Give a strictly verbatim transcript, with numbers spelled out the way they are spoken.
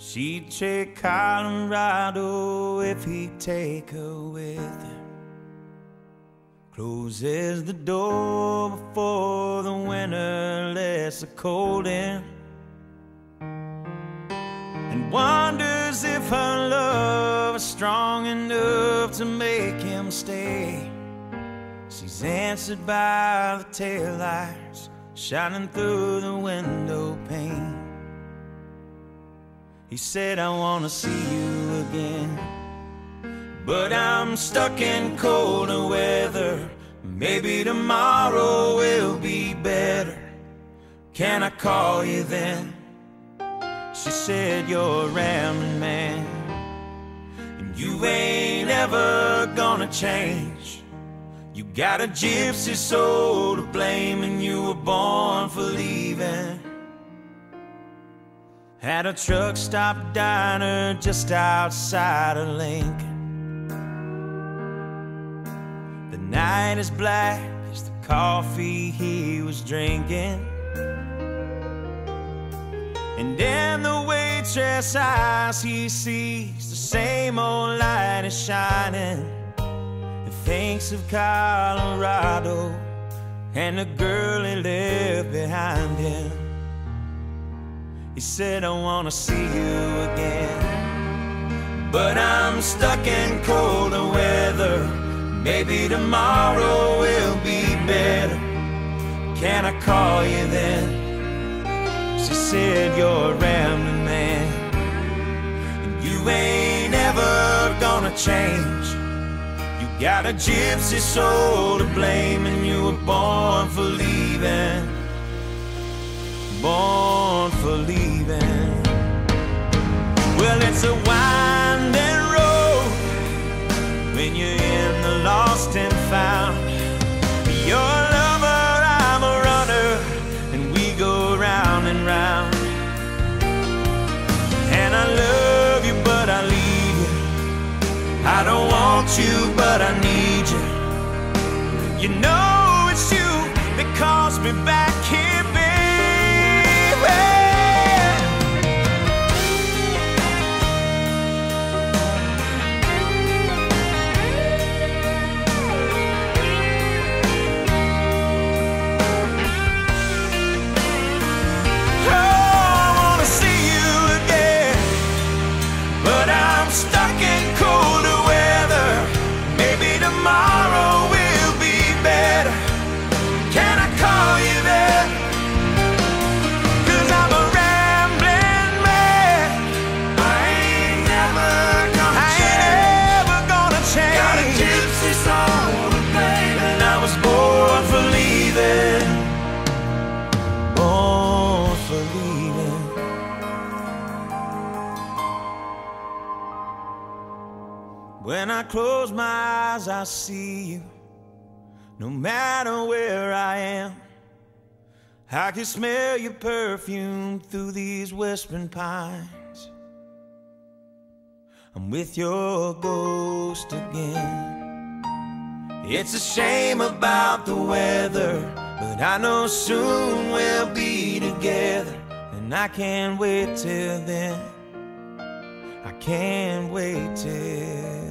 She'd take Colorado if he'd take her with him. Closes the door before the winter lets the cold in, and wonders if her love is strong enough to make him stay. She's answered by the taillights shining through the window pane. He said, I wanna see you again, but I'm stuck in colder weather. Maybe tomorrow will be better. Can I call you then? She said, you're a rambling man, and you ain't ever gonna change. You got a gypsy soul to blame, and you were born for leaving. At a truck stop diner just outside of Lincoln, the night is black as the coffee he was drinking, and in the waitress' eyes he sees the same old light is shining. He thinks of Colorado and the girl he left behind him. He said, I wanna see you again, but I'm stuck in colder weather. Maybe tomorrow will be better. Can I call you then? She said, you're a rambling man, and you ain't ever gonna change. You got a gypsy soul to blame, and you were born for leaving. Born for leaving. Well, it's a winding road when you're in the lost and found. You're a lover, I'm a runner, and we go round and round. And I love you, but I leave you. I don't want you, but I need you. You know it's you that calls me back here, baby. Stuck in colder weather. Maybe tomorrow will be better. Can I call you there? Cause I'm a rambling man. I ain't never gonna I change. Ain't never gonna change. Got a gypsy soul to blame, and I was born for leaving. Born for leaving. When I close my eyes, I see you. No matter where I am, I can smell your perfume through these whispering pines. I'm with your ghost again. It's a shame about the weather, but I know soon we'll be together. And I can't wait till then. I can't wait till